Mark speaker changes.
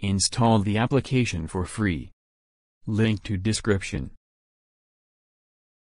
Speaker 1: Install the application for free. Link to description.